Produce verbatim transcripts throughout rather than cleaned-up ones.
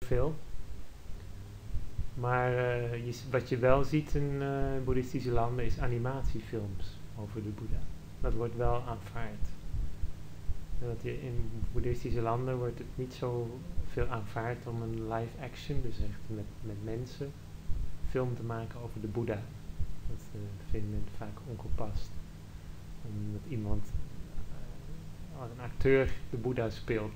veel. Maar uh, je, wat je wel ziet in uh, boeddhistische landen is animatiefilms over de Boeddha. Dat wordt wel aanvaard. Dat je in boeddhistische landen wordt het niet zo veel aanvaard om een live action, dus echt met, met mensen, film te maken over de Boeddha. Dat uh, vindt men vaak ongepast. Omdat iemand, uh, als een acteur, de Boeddha speelt.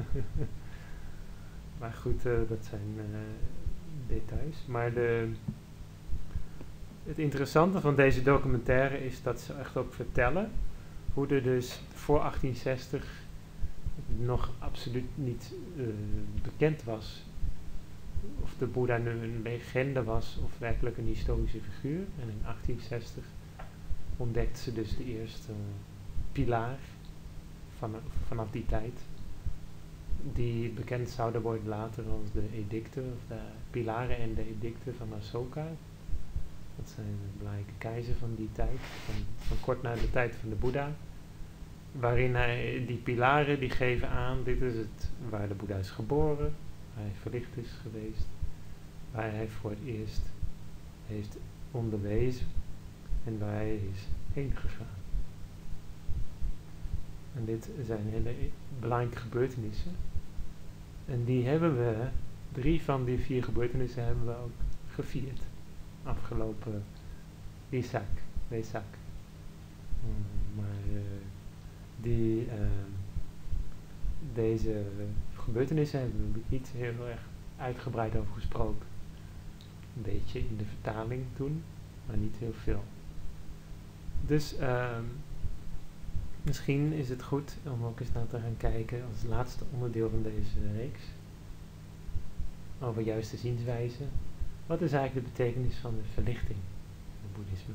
Maar goed, uh, dat zijn uh, details. Maar de, het interessante van deze documentaire is dat ze echt ook vertellen hoe er dus voor achttien zestig nog absoluut niet uh, bekend was of de Boeddha nu een legende was of werkelijk een historische figuur. En in achttien zestig ontdekte ze dus de eerste uh, pilaar van, vanaf die tijd, die bekend zouden worden later als de edicten, of de pilaren en de edicten van Asoka. Dat zijn de belangrijke keizer van die tijd, van, van kort na de tijd van de Boeddha. Waarin hij, die pilaren die geven aan, dit is het waar de Boeddha is geboren, waar hij verlicht is geweest, waar hij voor het eerst heeft onderwezen en waar hij is heen gegaan. En dit zijn hele belangrijke gebeurtenissen. En die hebben we, drie van die vier gebeurtenissen hebben we ook gevierd. Afgelopen Wesak, Wesak. Mm, maar uh, die, uh, deze uh, gebeurtenissen hebben we niet heel erg uitgebreid over gesproken. Een beetje in de vertaling toen, maar niet heel veel. Dus uh, misschien is het goed om ook eens naar te gaan kijken als laatste onderdeel van deze reeks. Over juiste zienswijze. Wat is eigenlijk de betekenis van de verlichting in het boeddhisme?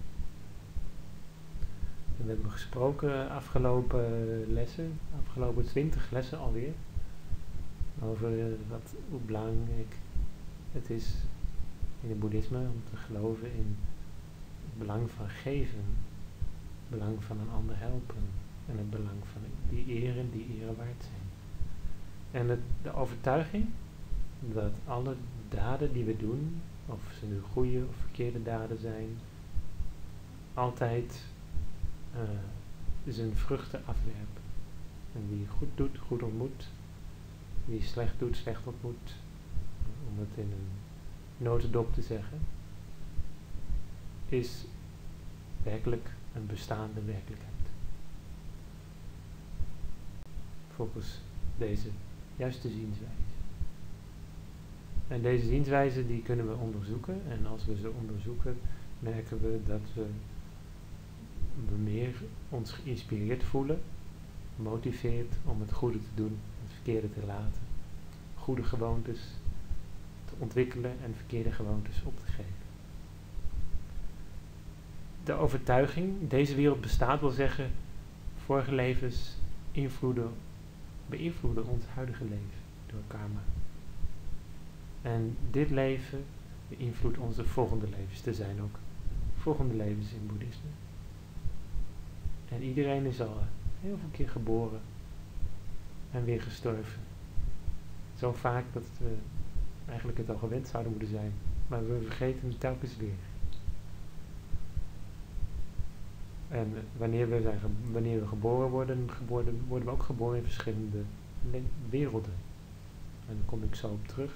En we hebben gesproken afgelopen lessen, afgelopen twintig lessen alweer, over uh, wat, hoe belangrijk het is in het boeddhisme om te geloven in het belang van geven, het belang van een ander helpen en het belang van die eren die ere waard zijn. En het, de overtuiging dat alle daden die we doen, of ze nu goede of verkeerde daden zijn, altijd uh, zijn vruchten afwerpen. En wie goed doet, goed ontmoet. Wie slecht doet, slecht ontmoet. Om het in een notendop te zeggen, is werkelijk een bestaande werkelijkheid. Volgens deze juiste zienswijze. En deze zienswijze die kunnen we onderzoeken. En als we ze onderzoeken, merken we dat we, we meer ons geïnspireerd voelen, gemotiveerd om het goede te doen, het verkeerde te laten. Goede gewoontes te ontwikkelen en verkeerde gewoontes op te geven. De overtuiging, deze wereld bestaat, wil zeggen, vorige levens invloeden, beïnvloeden ons huidige leven door karma. En dit leven beïnvloedt onze volgende levens. Er zijn ook volgende levens in boeddhisme. En iedereen is al heel veel keer geboren en weer gestorven. Zo vaak dat we eigenlijk het al gewend zouden moeten zijn. Maar we vergeten het telkens weer. En wanneer we, zijn ge- wanneer we geboren worden, geboren, worden we ook geboren in verschillende le- werelden. En daar kom ik zo op terug.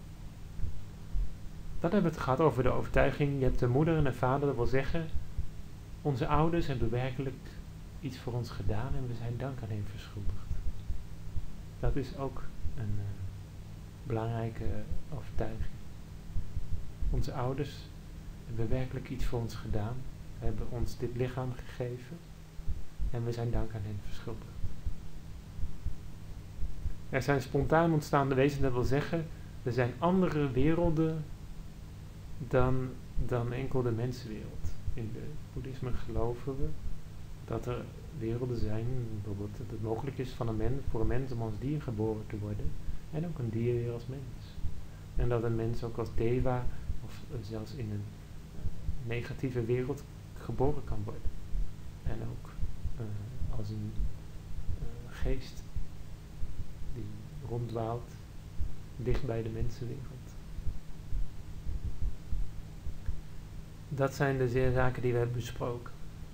Dan hebben we het gehad over de overtuiging. Je hebt een moeder en een vader, dat wil zeggen, onze ouders hebben werkelijk iets voor ons gedaan en we zijn dank aan hen verschuldigd. Dat is ook een uh, belangrijke overtuiging. Onze ouders hebben werkelijk iets voor ons gedaan, hebben ons dit lichaam gegeven en we zijn dank aan hen verschuldigd. Er zijn spontaan ontstaande wezens, dat wil zeggen, er zijn andere werelden dan, dan enkel de mensenwereld. In het boeddhisme geloven we dat er werelden zijn, bijvoorbeeld dat het mogelijk is van een mens, voor een mens om als dier geboren te worden en ook een dier weer als mens. En dat een mens ook als deva of uh, zelfs in een uh, negatieve wereld geboren kan worden. En ook uh, als een uh, geest die ronddwaalt dicht bij de mensenwereld. Dat zijn de zeer zaken die we hebben besproken.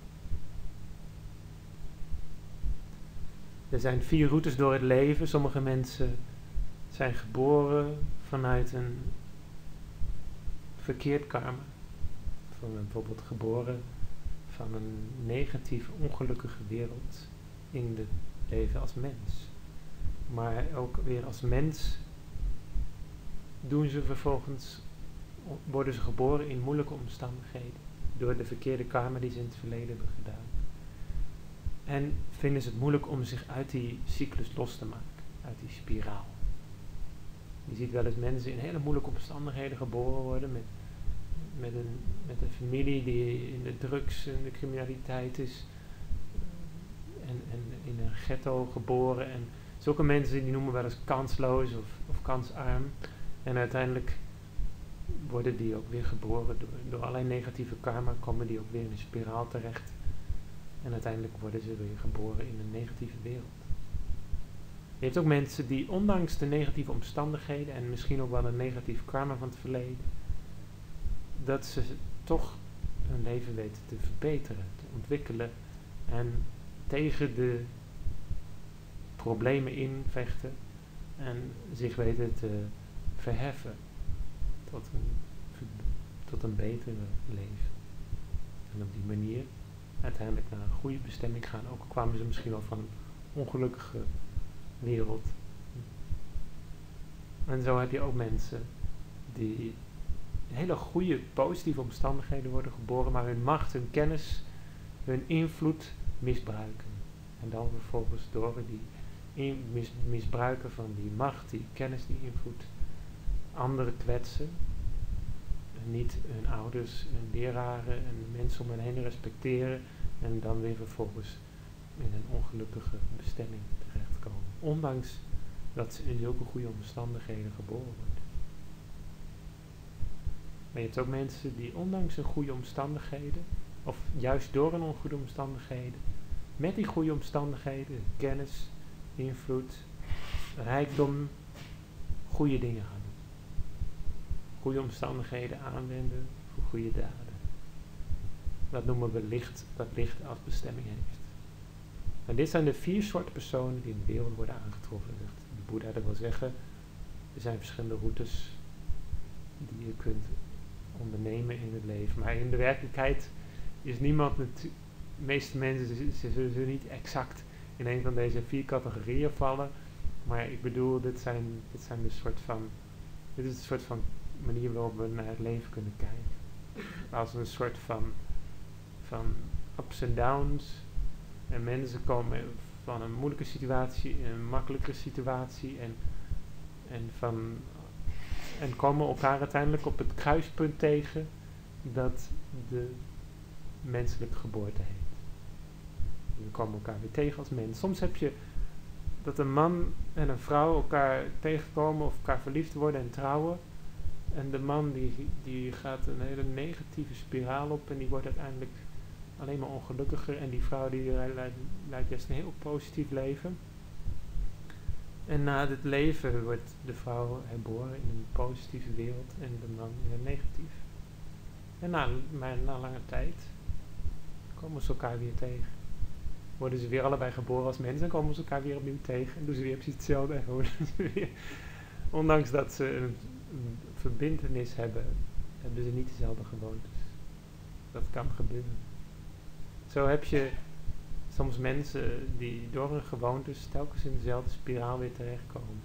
Er zijn vier routes door het leven. Sommige mensen zijn geboren vanuit een verkeerd karma. Van bijvoorbeeld geboren van een negatief, ongelukkige wereld in het leven als mens. Maar ook weer als mens doen ze vervolgens, worden ze geboren in moeilijke omstandigheden. Door de verkeerde karma die ze in het verleden hebben gedaan. En vinden ze het moeilijk om zich uit die cyclus los te maken. Uit die spiraal. Je ziet wel eens mensen in hele moeilijke omstandigheden geboren worden. Met, met, een, met een familie die in de drugs en de criminaliteit is. En, en in een ghetto geboren. En zulke mensen die noemen we wel eens kansloos of, of kansarm. En uiteindelijk worden die ook weer geboren. Door, door allerlei negatieve karma komen die ook weer in een spiraal terecht. En uiteindelijk worden ze weer geboren in een negatieve wereld. Je hebt ook mensen die ondanks de negatieve omstandigheden en misschien ook wel een negatief karma van het verleden, dat ze toch hun leven weten te verbeteren, te ontwikkelen en tegen de problemen invechten en zich weten te verheffen tot een, tot een betere leven. En op die manier uiteindelijk naar een goede bestemming gaan. Ook al kwamen ze misschien wel van een ongelukkige wereld. En zo heb je ook mensen die in hele goede, positieve omstandigheden worden geboren, maar hun macht, hun kennis, hun invloed misbruiken. En dan vervolgens door die in, mis, misbruiken van die macht, die kennis, die invloed, anderen kwetsen. En niet hun ouders, hun leraren en mensen om hen heen respecteren en dan weer vervolgens in een ongelukkige bestemming terechtkomen. Ondanks dat ze in zulke goede omstandigheden geboren worden. Maar je hebt ook mensen die ondanks hun goede omstandigheden, of juist door hun ongoede omstandigheden, met die goede omstandigheden, kennis, invloed, rijkdom, goede dingen gaan doen. Goede omstandigheden aanwenden voor goede daden. Dat noemen we licht, dat licht als bestemming heeft. En dit zijn de vier soorten personen die in de wereld worden aangetroffen. De Boeddha dat wil zeggen, er zijn verschillende routes die je kunt ondernemen in het leven. Maar in de werkelijkheid is niemand, met, de meeste mensen ze zullen niet exact in een van deze vier categorieën vallen. Maar ik bedoel, dit zijn, dit zijn de soort van, dit is een soort van manier waarop we naar het leven kunnen kijken. Als een soort van, van ups en downs. En mensen komen van een moeilijke situatie in een makkelijke situatie. En, en, van, en komen elkaar uiteindelijk op het kruispunt tegen dat de menselijke geboorte heet. We komen elkaar weer tegen als mens. Soms heb je dat een man en een vrouw elkaar tegenkomen of elkaar verliefd worden en trouwen. En de man die, die gaat een hele negatieve spiraal op en die wordt uiteindelijk alleen maar ongelukkiger. En die vrouw die leidt, leidt juist een heel positief leven. En na dit leven wordt de vrouw herboren in een positieve wereld en de man in een negatief. En na, maar na lange tijd komen ze elkaar weer tegen. Worden ze weer allebei geboren als mensen en komen ze elkaar weer opnieuw tegen. En doen ze weer precies hetzelfde. En worden ze weer, ondanks dat ze een, een verbintenis hebben, hebben ze niet dezelfde gewoontes. Dat kan gebeuren. Zo heb je soms mensen die door hun gewoontes telkens in dezelfde spiraal weer terechtkomen.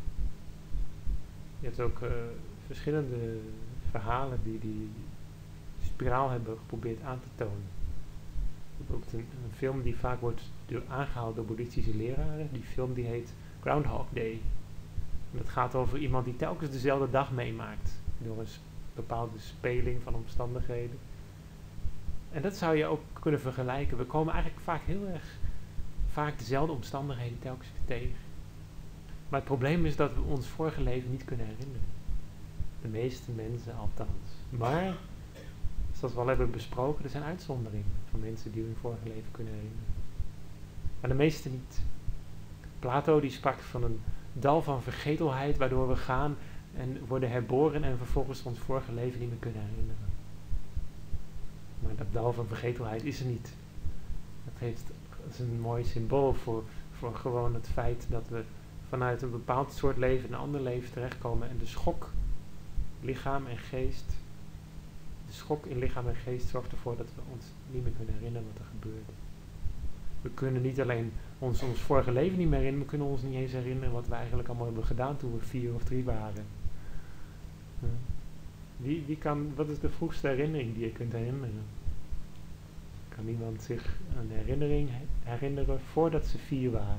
Je hebt ook uh, verschillende verhalen die die spiraal hebben geprobeerd aan te tonen. Je hebt ook een, een film die vaak wordt door, aangehaald door boeddhistische leraren. Die film die heet Groundhog Day. En dat gaat over iemand die telkens dezelfde dag meemaakt. Door een bepaalde speling van omstandigheden. En dat zou je ook kunnen vergelijken. We komen eigenlijk vaak heel erg vaak dezelfde omstandigheden telkens weer tegen. Maar het probleem is dat we ons vorige leven niet kunnen herinneren. De meeste mensen althans. Maar, zoals we al hebben besproken, er zijn uitzonderingen van mensen die hun vorige leven kunnen herinneren. Maar de meeste niet. Plato die sprak van een dal van vergetelheid waardoor we gaan en worden herboren en vervolgens ons vorige leven niet meer kunnen herinneren. Maar dat dal van vergetelheid is er niet. Dat, heeft, dat is een mooi symbool voor, voor gewoon het feit dat we vanuit een bepaald soort leven in een ander leven terechtkomen en de schok, lichaam en geest, de schok in lichaam en geest zorgt ervoor dat we ons niet meer kunnen herinneren wat er gebeurde. We kunnen niet alleen ons, ons vorige leven niet meer herinneren, we kunnen ons niet eens herinneren wat we eigenlijk allemaal hebben gedaan toen we vier of drie waren. Hm. Wie, wie kan, wat is de vroegste herinnering die je kunt herinneren? Kan iemand zich een herinnering herinneren voordat ze vier waren?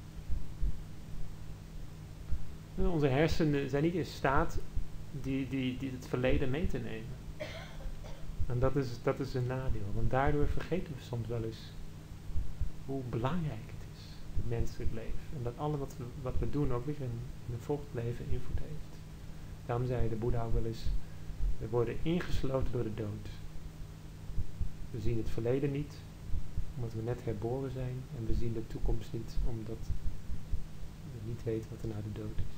Onze hersenen zijn niet in staat die, die, die het verleden mee te nemen. En dat is, dat is een nadeel, want daardoor vergeten we soms wel eens hoe belangrijk het is, het menselijk leven. En dat alles wat we, wat we doen ook weer in, in een volgend leven invloed heeft. Daarom zei de Boeddha ook wel eens, we worden ingesloten door de dood. We zien het verleden niet, omdat we net herboren zijn. En we zien de toekomst niet, omdat we niet weten wat er na de dood is.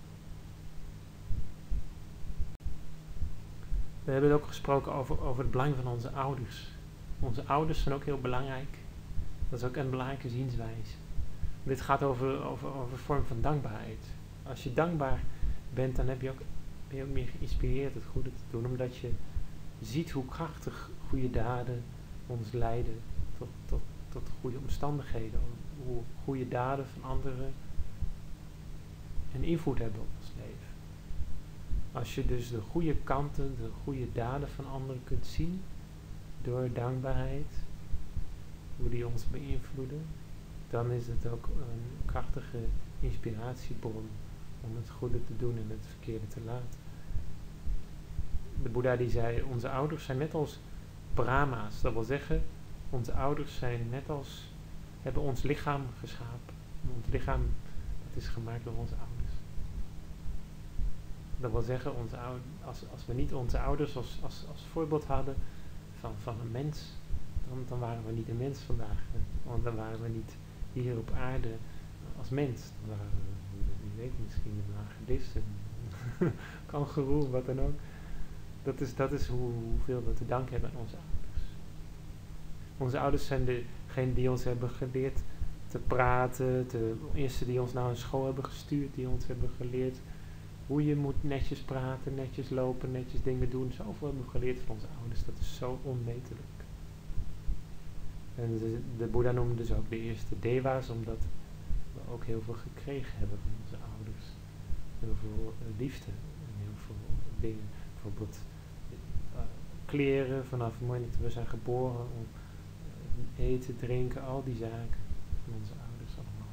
We hebben ook gesproken over, over het belang van onze ouders. Onze ouders zijn ook heel belangrijk. Dat is ook een belangrijke zienswijze. Dit gaat over, over, over een vorm van dankbaarheid. Als je dankbaar bent, dan heb je ook, ben je ook meer geïnspireerd het goede te doen. Omdat je ziet hoe krachtig goede daden ons leiden tot, tot, tot goede omstandigheden. Hoe goede daden van anderen een invloed hebben op ons leven. Als je dus de goede kanten, de goede daden van anderen kunt zien door dankbaarheid, hoe die ons beïnvloeden, dan is het ook een krachtige inspiratiebron om het goede te doen en het verkeerde te laten. De Boeddha die zei, onze ouders zijn net als Brahma's. Dat wil zeggen, onze ouders zijn net als, hebben ons lichaam geschapen. En ons lichaam, dat is gemaakt door onze ouders. Dat wil zeggen, onze ouders, als, als we niet onze ouders als, als, als voorbeeld hadden van, van een mens, dan, dan waren we niet een mens vandaag. Want dan waren we niet hier op aarde als mens. Dan waren we, wie weet, misschien een hagedis, een kangoeroe, wat dan ook. Dat is, dat is hoe, hoeveel we te danken hebben aan onze ouders. Onze ouders zijn degenen die ons hebben geleerd te praten, de eerste die ons naar een school hebben gestuurd, die ons hebben geleerd hoe je moet netjes praten, netjes lopen, netjes dingen doen. Zoveel hebben we geleerd van onze ouders, dat is zo onmetelijk. En de, de Boeddha noemde dus ook de eerste deva's, omdat we ook heel veel gekregen hebben van onze ouders. Heel veel uh, liefde en heel veel dingen. Bijvoorbeeld uh, kleren, vanaf het moment dat we zijn geboren, om uh, eten, drinken, al die zaken van onze ouders allemaal.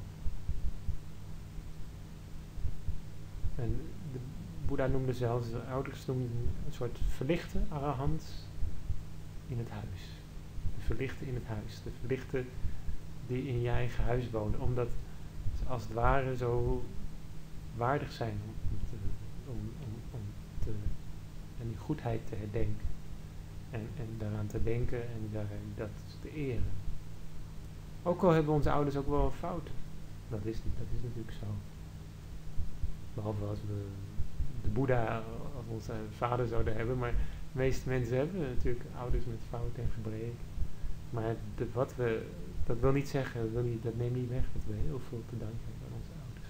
En de Boeddha noemde zelfs, de ouders noemden een soort verlichte arahant in het huis. De verlichte in het huis. De verlichte die in je eigen huis wonen. Omdat ze als het ware zo waardig zijn om, te, om, om, om te, en die goedheid te herdenken. En, en daaraan te denken en daar, dat te eren. Ook al hebben onze ouders ook wel fouten. Dat is, dat is natuurlijk zo. Behalve als we de Boeddha als onze vader zouden hebben. Maar de meeste mensen hebben natuurlijk ouders met fouten en gebreken. Maar de, wat we, dat wil niet zeggen, dat, wil niet, dat neemt niet weg dat we heel veel te danken hebben aan onze ouders.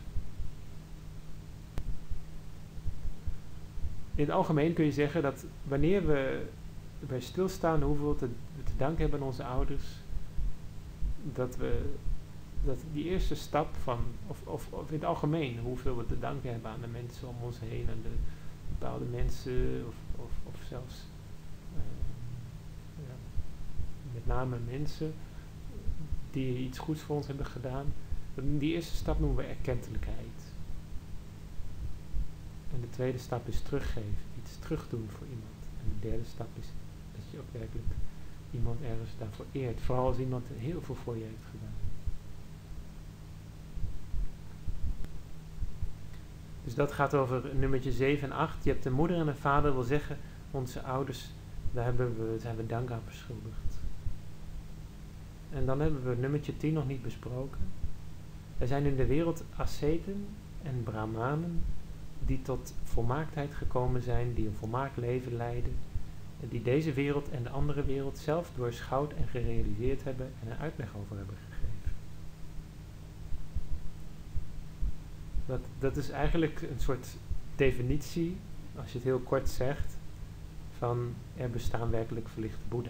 In het algemeen kun je zeggen dat wanneer we bij stilstaan hoeveel te, te danken hebben aan onze ouders, dat we dat die eerste stap van, of, of, of in het algemeen, hoeveel we te danken hebben aan de mensen om ons heen, aan de bepaalde mensen, of, of, of zelfs uh, ja, met name mensen die iets goeds voor ons hebben gedaan. Die eerste stap noemen we erkentelijkheid. En de tweede stap is teruggeven, iets terugdoen voor iemand. En de derde stap is dat je ook werkelijk iemand ergens daarvoor eert. Vooral als iemand heel veel voor je heeft gedaan. Dus dat gaat over nummertje zeven en acht. Je hebt een moeder en een vader, wil zeggen, onze ouders, daar hebben we, zijn we dank aan verschuldigd. En dan hebben we nummertje tien nog niet besproken. Er zijn in de wereld asceten en brahmanen die tot volmaaktheid gekomen zijn, die een volmaakt leven leiden, en die deze wereld en de andere wereld zelf doorschouwd en gerealiseerd hebben en een uitleg over hebben gegeven. Dat, dat is eigenlijk een soort definitie, als je het heel kort zegt, van er bestaan werkelijk verlichte boeddha's.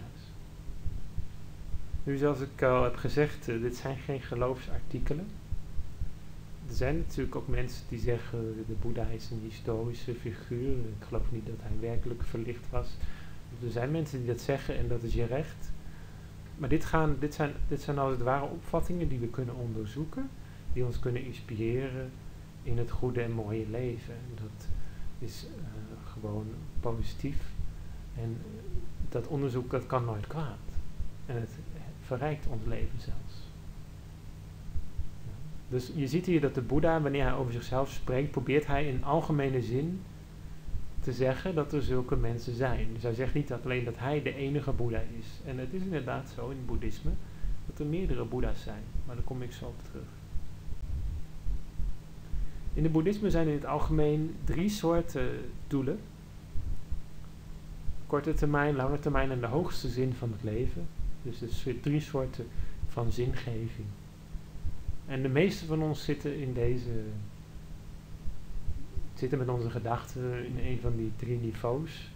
Nu, zoals ik al heb gezegd, uh, dit zijn geen geloofsartikelen. Er zijn natuurlijk ook mensen die zeggen, de Boeddha is een historische figuur. Ik geloof niet dat hij werkelijk verlicht was. Er zijn mensen die dat zeggen en dat is je recht. Maar dit, gaan, dit, zijn, dit zijn als het ware opvattingen die we kunnen onderzoeken, die ons kunnen inspireren in het goede en mooie leven. Dat is uh, gewoon positief. En dat onderzoek, dat kan nooit kwaad. En het verrijkt ons leven zelfs. Ja. Dus je ziet hier dat de Boeddha, wanneer hij over zichzelf spreekt, probeert hij in algemene zin te zeggen dat er zulke mensen zijn. Dus hij zegt niet alleen dat hij de enige Boeddha is. En het is inderdaad zo in het boeddhisme dat er meerdere Boeddha's zijn. Maar daar kom ik zo op terug. In het boeddhisme zijn in het algemeen drie soorten doelen. Korte termijn, lange termijn en de hoogste zin van het leven. Dus er zijn drie soorten van zingeving. En de meeste van ons zitten in deze, zitten met onze gedachten in een van die drie niveaus.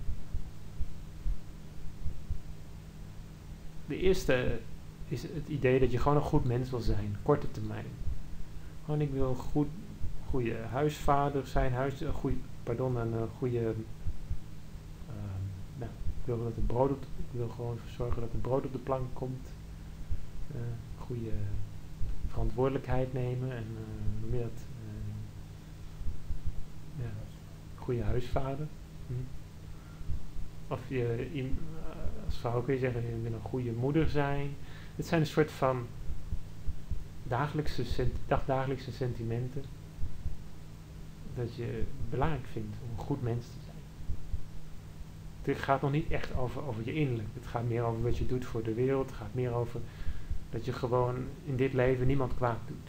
De eerste is het idee dat je gewoon een goed mens wil zijn, korte termijn. Gewoon ik wil een goed, goede huisvader zijn, huis, een goede, pardon, een goede, uh, nou, ik wil dat het brood op, ik wil gewoon zorgen dat het brood op de plank komt, uh, goede verantwoordelijkheid nemen en uh, noem je dat, uh, ja, goede huisvader. Hm. Of je, uh, als vrouw kun je zeggen, je wil een goede moeder zijn. Dit zijn een soort van dagelijkse, sent- dagdagelijkse sentimenten dat je belangrijk vindt om een goed mens te zijn. Het gaat nog niet echt over, over je innerlijk. Het gaat meer over wat je doet voor de wereld. Het gaat meer over dat je gewoon in dit leven niemand kwaad doet.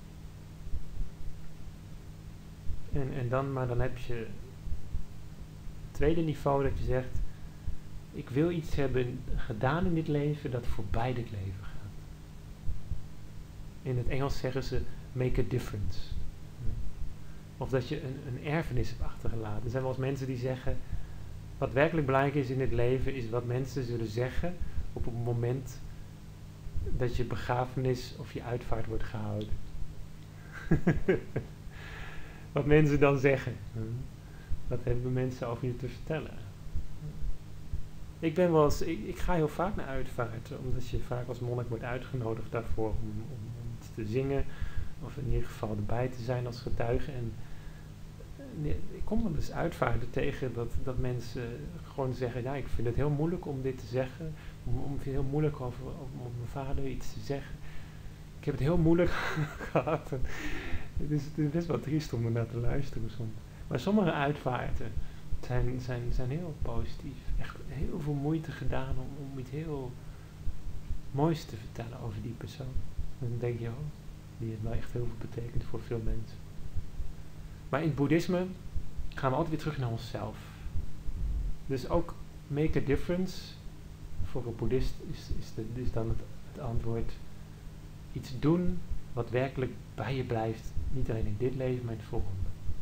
En, en dan, maar dan heb je het tweede niveau dat je zegt, ik wil iets hebben gedaan in dit leven dat voorbij dit leven gaat. In het Engels zeggen ze, make a difference. Of dat je een, een erfenis hebt achtergelaten. Er zijn wel eens mensen die zeggen, wat werkelijk belangrijk is in dit leven, is wat mensen zullen zeggen op het moment dat je begrafenis of je uitvaart wordt gehouden. Wat mensen dan zeggen. Wat hebben mensen over je te vertellen? Ik ben wel eens, ik, ik ga heel vaak naar uitvaarten, omdat je vaak als monnik wordt uitgenodigd daarvoor om, om, om iets te zingen, of in ieder geval erbij te zijn als getuige. En nee, ik kom wel eens uitvaarten tegen dat, dat mensen gewoon zeggen, ja, ik vind het heel moeilijk om dit te zeggen, om, om, ik vind het heel moeilijk over, om, om mijn vader iets te zeggen. Ik heb het heel moeilijk gehad. En het, is, het is best wel triest om er naar te luisteren soms. Maar sommige uitvaarten zijn, zijn, zijn heel positief. Echt heel veel moeite gedaan om, om iets heel moois te vertellen over die persoon. En dan denk je, oh, die heeft wel echt heel veel betekend voor veel mensen. Maar in het boeddhisme gaan we altijd weer terug naar onszelf. Dus ook make a difference. Voor een boeddhist is, is, de, is dan het, het antwoord iets doen wat werkelijk bij je blijft. Niet alleen in dit leven, maar in het volgende.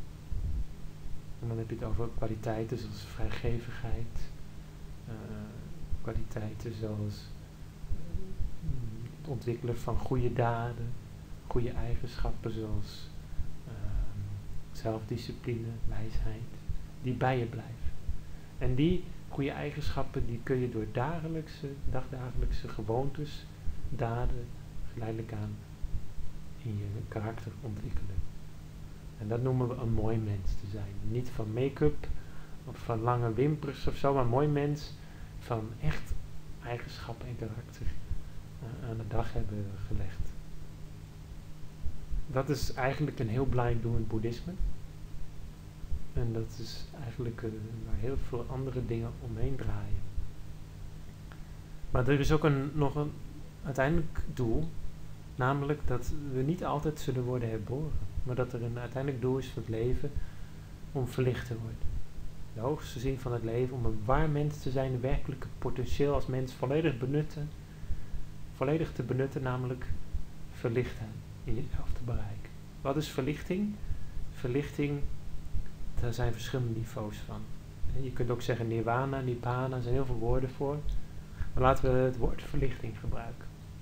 En dan heb je het over kwaliteiten zoals vrijgevigheid. Uh, kwaliteiten zoals uh, het ontwikkelen van goede daden. Goede eigenschappen zoals uh, zelfdiscipline, wijsheid. Die bij je blijven. En die goede eigenschappen die kun je door dagelijkse, dagdagelijkse gewoontes, daden, geleidelijk aan in je karakter ontwikkelen. En dat noemen we een mooi mens te zijn. Niet van make-up of van lange wimpers of zo, maar een mooi mens van echt eigenschappen en karakter uh, aan de dag hebben gelegd. Dat is eigenlijk een heel belangrijk doel in het boeddhisme. En dat is eigenlijk uh, waar heel veel andere dingen omheen draaien. Maar er is ook een, nog een uiteindelijk doel, namelijk dat we niet altijd zullen worden herboren. maar dat er een uiteindelijk doel is van het leven om verlicht te worden. De hoogste zin van het leven, om een waar mens te zijn, een werkelijke potentieel als mens volledig benutten, volledig te benutten, namelijk verlichtheid in jezelf te bereiken. Wat is verlichting? Verlichting, daar zijn verschillende niveaus van. En je kunt ook zeggen nirvana, nibbana, er zijn heel veel woorden voor. Maar laten we het woord verlichting gebruiken.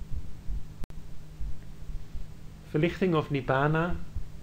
Verlichting of nibbana.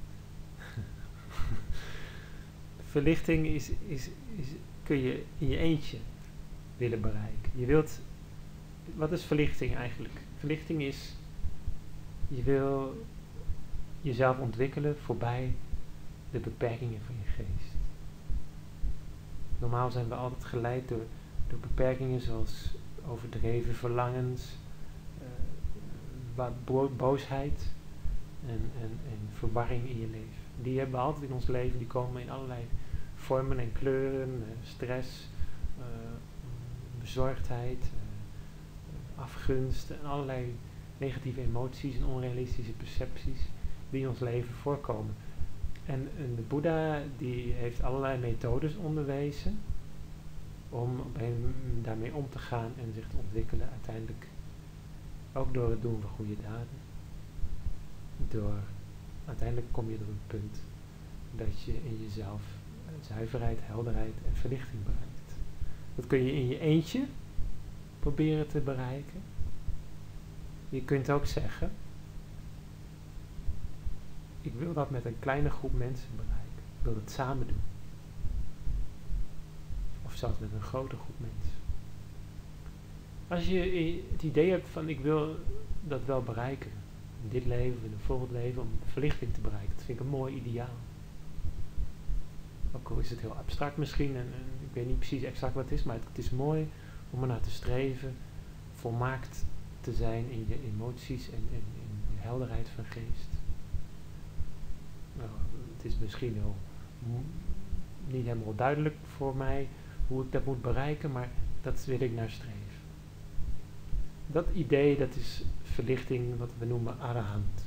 Verlichting is, is, is, kun je in je eentje willen bereiken. Je wilt, wat is verlichting eigenlijk? Verlichting is, je wil jezelf ontwikkelen voorbij de beperkingen van je geest. Normaal zijn we altijd geleid door, door beperkingen zoals overdreven verlangens, uh, bo- boosheid en, en, en verwarring in je leven. Die hebben we altijd in ons leven, die komen in allerlei vormen en kleuren, uh, stress, uh, bezorgdheid, uh, afgunst en allerlei negatieve emoties en onrealistische percepties die in ons leven voorkomen. En, en de Boeddha die heeft allerlei methodes onderwezen om op een, daarmee om te gaan en zich te ontwikkelen uiteindelijk. Ook door het doen van goede daden. Door, uiteindelijk kom je tot een punt dat je in jezelf zuiverheid, helderheid en verlichting bereikt. Dat kun je in je eentje proberen te bereiken. Je kunt ook zeggen, ik wil dat met een kleine groep mensen bereiken. Ik wil het samen doen. Of zelfs met een grote groep mensen. Als je het idee hebt van ik wil dat wel bereiken. In dit leven, in een volgend leven, om verlichting te bereiken. Dat vind ik een mooi ideaal. Ook al is het heel abstract misschien. En, en ik weet niet precies exact wat het is. Maar het, het is mooi om ernaar te streven. Volmaakt te zijn in je emoties en in je helderheid van geest. Nou, het is misschien heel niet helemaal duidelijk voor mij hoe ik dat moet bereiken, maar dat wil ik naar streven. Dat idee, dat is verlichting, wat we noemen arahant.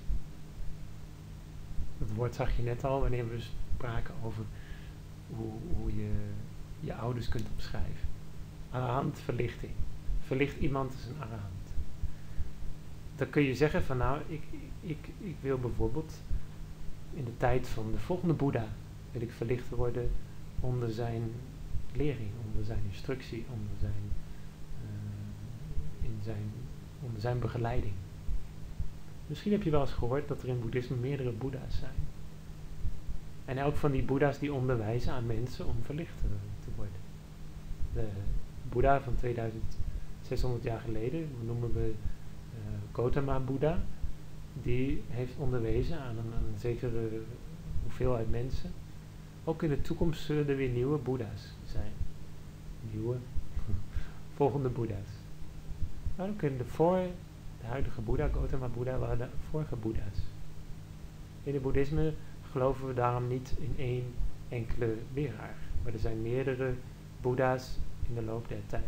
Dat woord zag je net al, wanneer we spraken over hoe, hoe je je ouders kunt omschrijven. Arahant, verlichting. Verlicht iemand is een arahant. Dan kun je zeggen van nou, ik, ik, ik wil bijvoorbeeld in de tijd van de volgende Boeddha wil ik verlicht worden onder zijn lering, onder zijn instructie, onder zijn, uh, in zijn, onder zijn begeleiding. Misschien heb je wel eens gehoord dat er in boeddhisme meerdere Boeddha's zijn. En elk van die Boeddha's die onderwijzen aan mensen om verlicht te, te worden. De Boeddha van tweeduizendzeshonderd jaar geleden, noemen we uh, Gautama Boeddha. Die heeft onderwezen aan een, aan een zekere hoeveelheid mensen. Ook in de toekomst zullen er weer nieuwe Boeddha's zijn. Nieuwe, volgende Boeddha's. Maar ook in de voor, de huidige Boeddha, Gautama Boeddha, waren de vorige Boeddha's. In het boeddhisme geloven we daarom niet in één enkele leraar. Maar er zijn meerdere Boeddha's in de loop der tijd.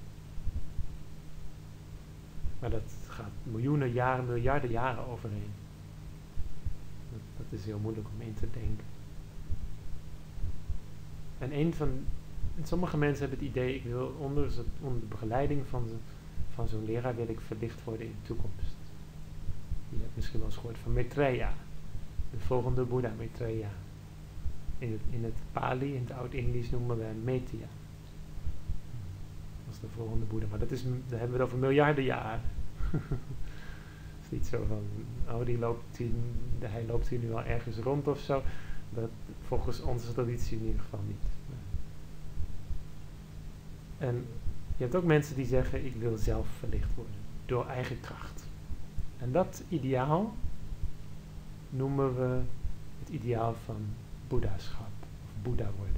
Maar dat gaat miljoenen jaren, miljarden jaren overheen. Dat, dat is heel moeilijk om in te denken. En een van, en sommige mensen hebben het idee, ik wil onder, onder de begeleiding van, van zo'n leraar wil ik verlicht worden in de toekomst. Je hebt misschien wel eens gehoord van Maitreya, de volgende Boeddha, Maitreya. In het, in het Pali, in het Oud-Indisch noemen we hem Metteyya. Dat is de volgende Boeddha, maar dat is, daar hebben we het over miljarden jaren. Het is niet zo van, oh die loopt hier, hij loopt hier nu al ergens rond of zo. Dat, volgens onze traditie in ieder geval niet. En je hebt ook mensen die zeggen, ik wil zelf verlicht worden. Door eigen kracht. En dat ideaal noemen we het ideaal van boeddhaschap. Of boeddha worden.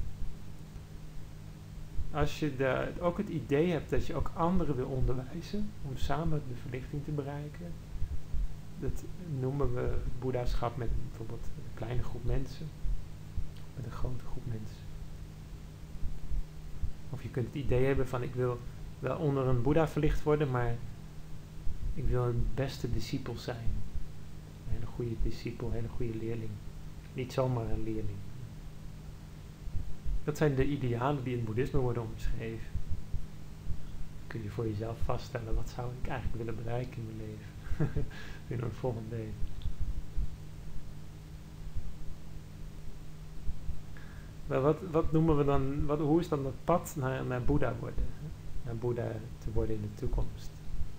Als je de, ook het idee hebt dat je ook anderen wil onderwijzen om samen de verlichting te bereiken, dat noemen we boeddhaschap met bijvoorbeeld een kleine groep mensen, met een grote groep mensen. Of je kunt het idee hebben van ik wil wel onder een boeddha verlicht worden, maar ik wil een beste discipel zijn. Een hele goede discipel, een hele goede leerling. Niet zomaar een leerling. Dat zijn de idealen die in het boeddhisme worden omschreven. Kun je voor jezelf vaststellen, wat zou ik eigenlijk willen bereiken in mijn leven? in een volgend leven. Maar wat, wat noemen we dan, wat, hoe is dan dat pad naar, naar Boeddha worden? Naar Boeddha te worden in de toekomst?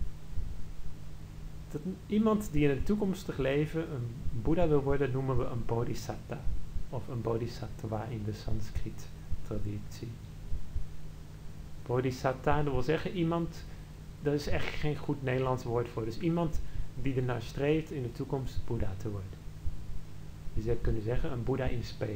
Dat iemand die in een toekomstig leven een Boeddha wil worden, noemen we een bodhisattva. Of een bodhisattva in de Sanskriet traditie. Bodhisattva, dat wil zeggen iemand, daar is echt geen goed Nederlands woord voor. Dus iemand die ernaar streeft in de toekomst Boeddha te worden. Je zou kunnen zeggen een Boeddha in spe.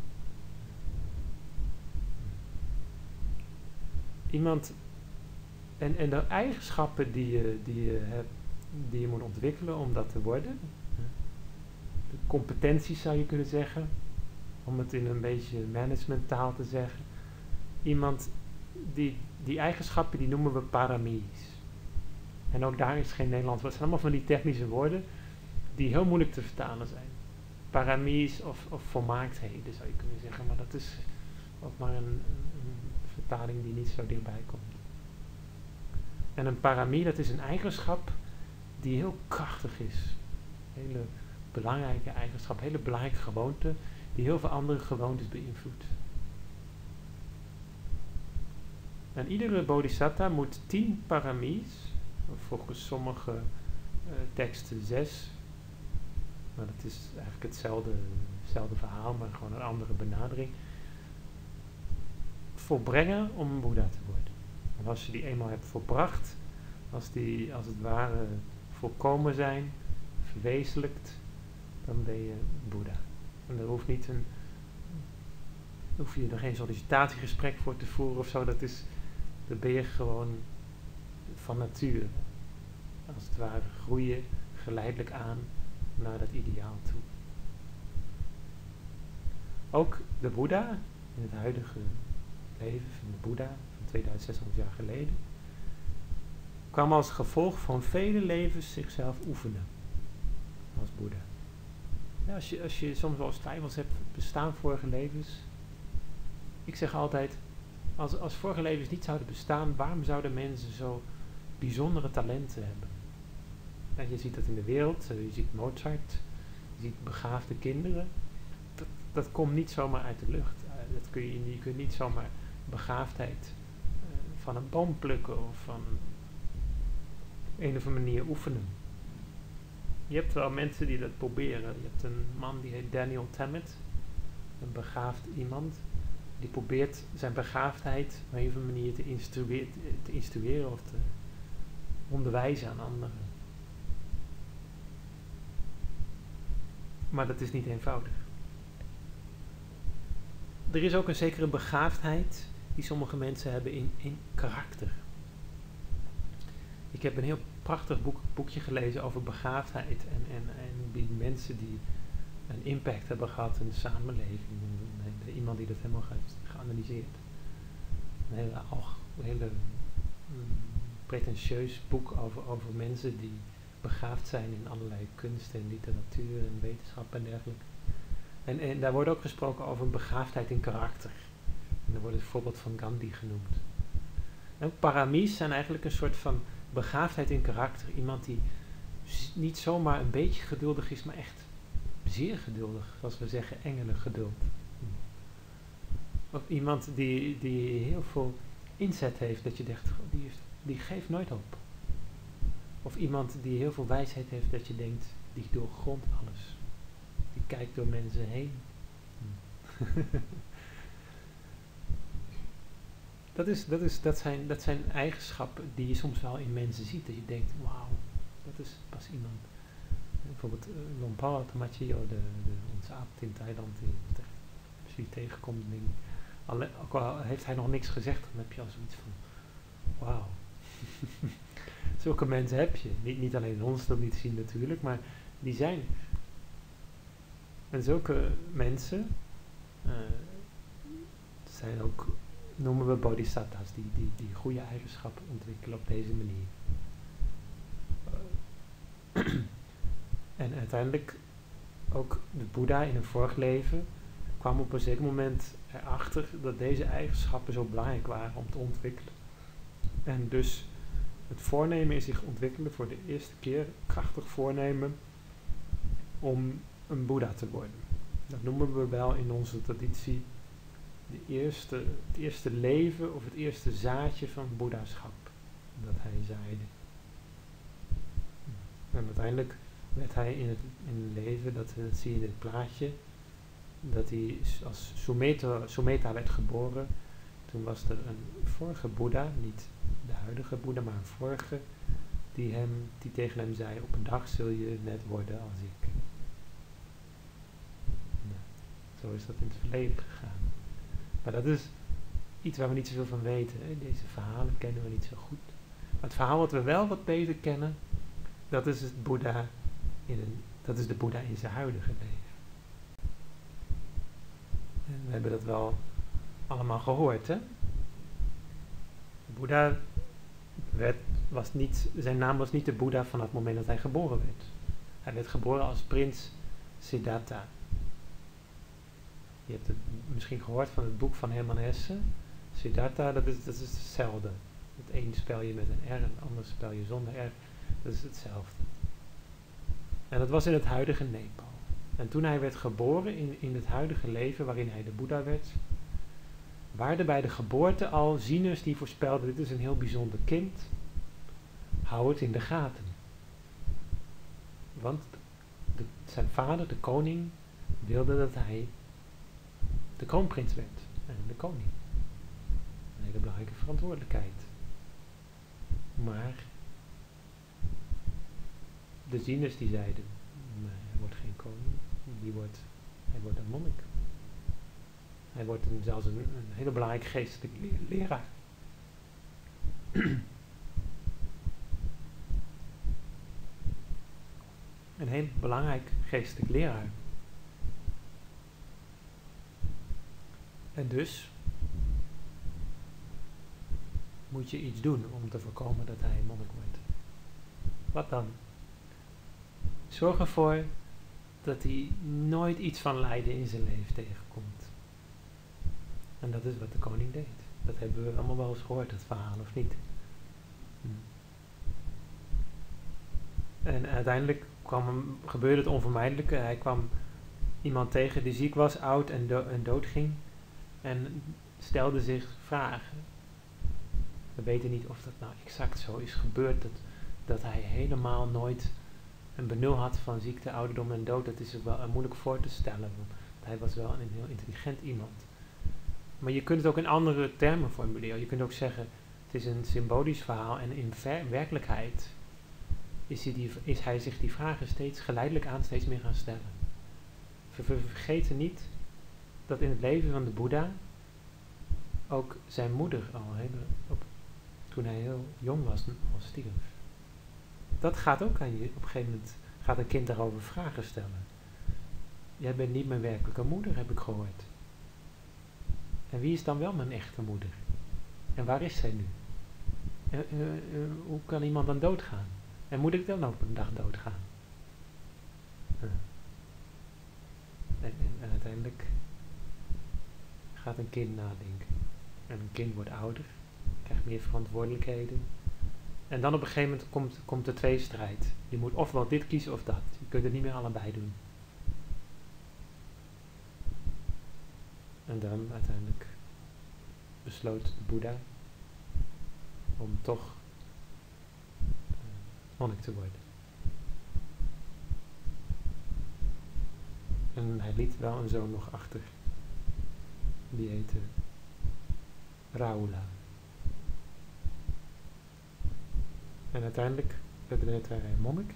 Iemand, en, en de eigenschappen die je, die, je hebt, die je moet ontwikkelen om dat te worden. De competenties zou je kunnen zeggen. Om het in een beetje managementtaal te zeggen. Iemand, die, die eigenschappen die noemen we paramis. En ook daar is geen Nederlands woord. Het zijn allemaal van die technische woorden die heel moeilijk te vertalen zijn. Paramis of, of volmaaktheden zou je kunnen zeggen. Maar dat is ook maar een, een vertaling die niet zo dichtbij komt. En een parami, dat is een eigenschap die heel krachtig is. Een hele belangrijke eigenschap, een hele belangrijke gewoonte die heel veel andere gewoontes beïnvloedt. En iedere bodhisattva moet tien paramis, volgens sommige uh, teksten zes, maar dat is eigenlijk hetzelfde, hetzelfde verhaal, maar gewoon een andere benadering, volbrengen om een Boeddha te worden. En als je die eenmaal hebt volbracht, als die als het ware volkomen zijn, verwezenlijkt, dan ben je Boeddha. En daar hoeft niet een, hoef je er geen sollicitatiegesprek voor te voeren of zo. Dat is, dan ben je gewoon van nature. Als het ware groeien geleidelijk aan naar dat ideaal toe. Ook de Boeddha in het huidige leven van de Boeddha van tweeduizendzeshonderd jaar geleden kwam als gevolg van vele levens zichzelf oefenen als Boeddha. Ja, als, je, als je soms wel eens twijfels hebt, bestaan vorige levens? Ik zeg altijd, als, als vorige levens niet zouden bestaan, waarom zouden mensen zo bijzondere talenten hebben? Ja, je ziet dat in de wereld, je ziet Mozart, je ziet begaafde kinderen. Dat, dat komt niet zomaar uit de lucht. Uh, dat kun je, je kunt niet zomaar begaafdheid uh, van een boom plukken of van een of andere manier oefenen. Je hebt wel mensen die dat proberen. Je hebt een man die heet Daniel Tammet, een begaafd iemand. Die probeert zijn begaafdheid op een of andere manier te instrueren, te instrueren of te onderwijzen aan anderen. Maar dat is niet eenvoudig. Er is ook een zekere begaafdheid die sommige mensen hebben in, in karakter. Ik heb een heel prachtig boek, boekje gelezen over begaafdheid en, en, en die mensen die een impact hebben gehad in de samenleving. En, en, iemand die dat helemaal heeft geanalyseerd. Een hele, alg, hele mm, pretentieus boek over, over mensen die begaafd zijn in allerlei kunst en literatuur en wetenschap en dergelijke. En, en daar wordt ook gesproken over een begaafdheid in karakter. En daar wordt het voorbeeld van Gandhi genoemd. En paramis zijn eigenlijk een soort van begaafdheid in karakter. Iemand die niet zomaar een beetje geduldig is, maar echt zeer geduldig. Zoals we zeggen, engelengeduld. Of iemand die, die heel veel inzet heeft, dat je denkt, die, heeft, die geeft nooit op. Of iemand die heel veel wijsheid heeft, dat je denkt, die doorgrondt alles. Die kijkt door mensen heen. dat, is, dat, is, dat, zijn, dat zijn eigenschappen die je soms wel in mensen ziet. Dat je denkt, wauw, dat is pas iemand. Bijvoorbeeld uh, Lompa Tamachio, de, de, onze abt in Thailand, die, als je die tegenkomt, denk, alle, ook al heeft hij nog niks gezegd, dan heb je al zoiets van, wauw. Zulke mensen heb je. Niet, niet alleen ons dat niet zien natuurlijk, maar die zijn. En zulke mensen uh, zijn ook, noemen we bodhisattvas, die, die, die goede eigenschappen ontwikkelen op deze manier. Uh, en uiteindelijk ook de Boeddha in een vorig leven kwam op een zeker moment erachter dat deze eigenschappen zo belangrijk waren om te ontwikkelen. En dus het voornemen in zich ontwikkelen voor de eerste keer, krachtig voornemen om een Boeddha te worden. Dat noemen we wel in onze traditie de eerste, het eerste leven of het eerste zaadje van Boeddhaschap dat hij zaaide. En uiteindelijk werd hij in het, in het leven, dat, dat zie je in dit plaatje, dat hij als Sumeta, Sumeta werd geboren. Toen was er een vorige Boeddha, niet de huidige Boeddha, maar een vorige, die, hem, die tegen hem zei, op een dag zul je net worden als ik. Nou, zo is dat in het verleden gegaan. Maar dat is iets waar we niet zoveel van weten. Hè. Deze verhalen kennen we niet zo goed. Maar het verhaal wat we wel wat beter kennen, dat is het Boeddha in een, dat is de Boeddha in zijn huidige leven. En we hebben dat wel allemaal gehoord, hè? De Boeddha werd, was niet, zijn naam was niet de Boeddha vanaf het moment dat hij geboren werd. Hij werd geboren als prins Siddhartha. Je hebt het misschien gehoord van het boek van Hermann Hesse. Siddhartha, dat is, dat is hetzelfde. Het ene spel je met een R en het andere spel je zonder R. Dat is hetzelfde. En dat was in het huidige Nepal. En toen hij werd geboren in, in het huidige leven waarin hij de Boeddha werd, waren er bij de geboorte al zieners die voorspelden, dit is een heel bijzonder kind, hou het in de gaten. Want de, zijn vader, de koning, wilde dat hij de kroonprins werd en de koning. Een hele belangrijke verantwoordelijkheid. Maar de zieners die zeiden, nee, hij wordt geen koning, die wordt, hij wordt een monnik. Hij wordt een, zelfs een, een hele belangrijke geestelijke leraar. Een heel belangrijk geestelijk leraar. En dus moet je iets doen om te voorkomen dat hij een monnik wordt. Wat dan? Zorg ervoor dat hij nooit iets van lijden in zijn leven tegenkomt. En dat is wat de koning deed. Dat hebben we allemaal wel eens gehoord, dat verhaal, of niet? Hm. En uiteindelijk kwam hem, gebeurde het onvermijdelijke. Hij kwam iemand tegen die ziek was, oud en, do- en dood ging. En stelde zich vragen. We weten niet of dat nou exact zo is gebeurd. Dat, dat hij helemaal nooit een benul had van ziekte, ouderdom en dood. Dat is ook wel moeilijk voor te stellen. Want hij was wel een heel intelligent iemand. Maar je kunt het ook in andere termen formuleren. Je kunt ook zeggen, het is een symbolisch verhaal. En in ver- werkelijkheid is hij, die, is hij zich die vragen steeds geleidelijk aan steeds meer gaan stellen. We vergeten niet dat in het leven van de Boeddha ook zijn moeder al hele, op, toen hij heel jong was, al stierf. Dat gaat ook aan je. Op een gegeven moment gaat een kind daarover vragen stellen. Jij bent niet mijn werkelijke moeder, heb ik gehoord. En wie is dan wel mijn echte moeder? En waar is zij nu? En, uh, uh, hoe kan iemand dan doodgaan? En moet ik dan ook een dag doodgaan? Uh. En, en, en uiteindelijk gaat een kind nadenken. En een kind wordt ouder, krijgt meer verantwoordelijkheden. En dan op een gegeven moment komt, komt de tweestrijd. Je moet ofwel dit kiezen of dat. Je kunt het niet meer allebei doen. En dan uiteindelijk besloot de Boeddha om toch uh, monnik te worden. En hij liet wel een zoon nog achter. Die heette Rahula. En uiteindelijk werd hij een monnik.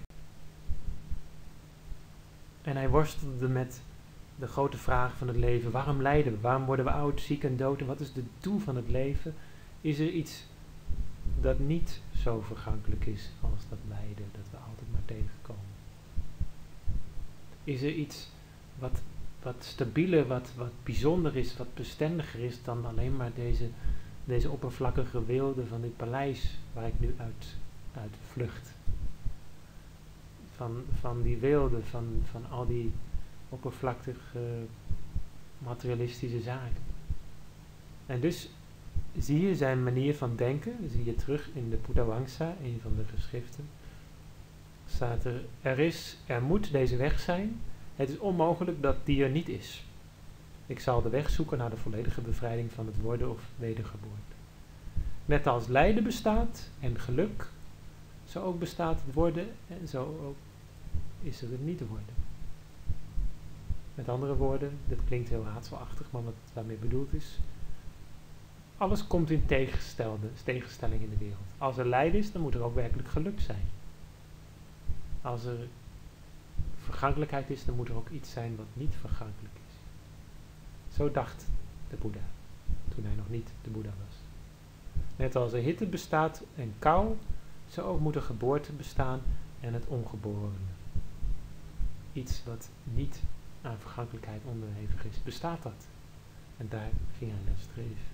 En hij worstelde met de grote vraag van het leven. Waarom lijden we? Waarom worden we oud, ziek en dood? En wat is het doel van het leven? Is er iets dat niet zo vergankelijk is als dat lijden, dat we altijd maar tegenkomen? Is er iets wat, wat stabieler, wat, wat bijzonder is, wat bestendiger is dan alleen maar deze, deze oppervlakkige weelde van dit paleis waar ik nu uit, uit vlucht? Van, van die weelde, van, van al die oppervlakkig uh, materialistische zaken. En dus zie je zijn manier van denken, zie je terug in de Buddhavamsa, een van de geschriften. Staat er, er is, er moet deze weg zijn, het is onmogelijk dat die er niet is. Ik zal de weg zoeken naar de volledige bevrijding van het worden of wedergeboorte. Net als lijden bestaat en geluk, zo ook bestaat het worden en zo ook is er het niet te worden. Met andere woorden, dit klinkt heel raadselachtig, maar wat daarmee bedoeld is, alles komt in tegenstelling in de wereld. Als er lijden is, dan moet er ook werkelijk geluk zijn. Als er vergankelijkheid is, dan moet er ook iets zijn wat niet vergankelijk is. Zo dacht de Boeddha, toen hij nog niet de Boeddha was. Net als er hitte bestaat en kou, zo ook moet er geboorte bestaan en het ongeborene. Iets wat niet aan vergankelijkheid onderhevig is, bestaat dat. En daar ging hij naar streven.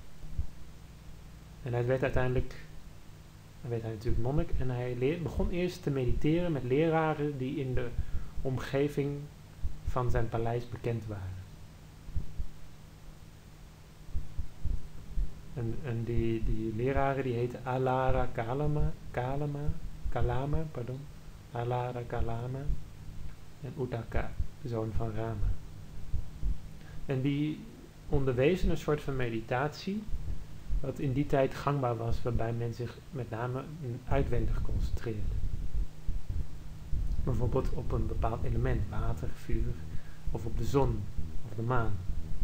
En hij werd uiteindelijk, hij werd hij natuurlijk monnik en hij leer, begon eerst te mediteren met leraren die in de omgeving van zijn paleis bekend waren. En, en die, die leraren die heten Alara Kalama, Kalama, Kalama, pardon, Alara Kalama en Uddaka, de zoon van Rama. En die onderwezen een soort van meditatie, wat in die tijd gangbaar was, waarbij men zich met name uitwendig concentreerde. Bijvoorbeeld op een bepaald element, water, vuur, of op de zon of de maan.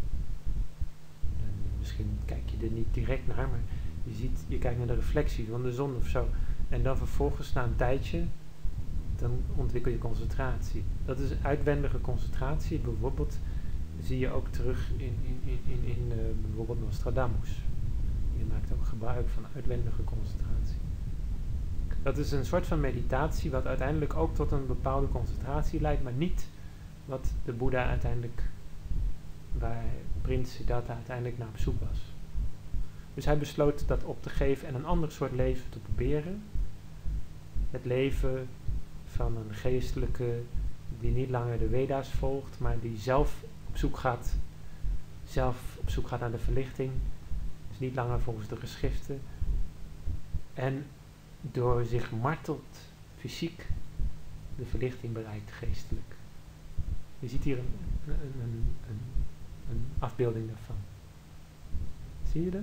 En misschien kijk je er niet direct naar, maar je ziet, je kijkt naar de reflectie van de zon of zo. En dan vervolgens na een tijdje, dan ontwikkel je concentratie. Dat is uitwendige concentratie. Bijvoorbeeld zie je ook terug in, in, in, in, in uh, bijvoorbeeld Nostradamus. Je maakt ook gebruik van uitwendige concentratie. Dat is een soort van meditatie wat uiteindelijk ook tot een bepaalde concentratie leidt, maar niet wat de Boeddha uiteindelijk, waar prins Siddhartha uiteindelijk naar op zoek was. Dus hij besloot dat op te geven en een ander soort leven te proberen. Het leven van een geestelijke die niet langer de Veda's volgt, maar die zelf op zoek gaat, zelf op zoek gaat naar de verlichting. Dus niet langer volgens de geschriften. En door zich martelt fysiek de verlichting bereikt geestelijk. Je ziet hier een, een, een, een, een afbeelding daarvan. Zie je dat?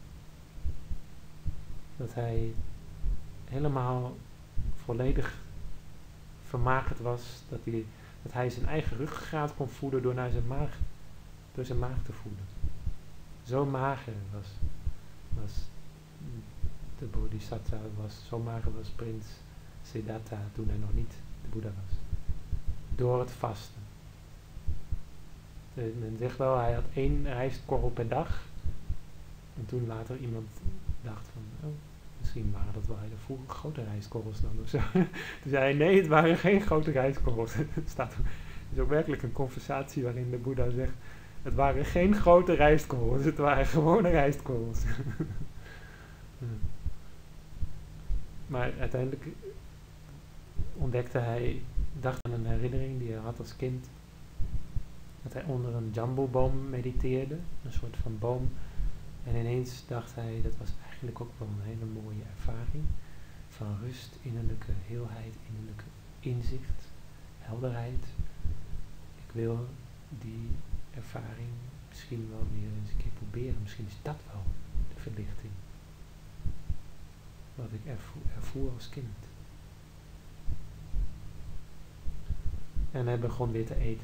Dat hij helemaal volledig vermagerd was, dat hij, dat hij zijn eigen ruggengraat kon voelen door naar zijn maag, door zijn maag te voelen. Zo mager was, was de Bodhisattva, was, zo mager was prins Siddhartha toen hij nog niet de Boeddha was. Door het vasten. De, men zegt wel, hij had één rijstkorrel per dag. En toen later iemand dacht van, oh, misschien waren dat wel hele vroege grote rijstkorrels dan of zo. Toen zei hij, nee, het waren geen grote rijstkorrels. Het staat, het is ook werkelijk een conversatie waarin de Boeddha zegt, het waren geen grote rijstkorrels, het waren gewone rijstkorrels. Maar uiteindelijk ontdekte hij, dacht aan een herinnering die hij had als kind, dat hij onder een jamboeboom mediteerde, een soort van boom. En ineens dacht hij, dat was eigenlijk ook wel een hele mooie ervaring, van rust, innerlijke heelheid, innerlijke inzicht, helderheid. Ik wil die ervaring misschien wel weer eens een keer proberen. Misschien is dat wel de verlichting. Wat ik ervoer, ervoer als kind. En hij begon weer te eten.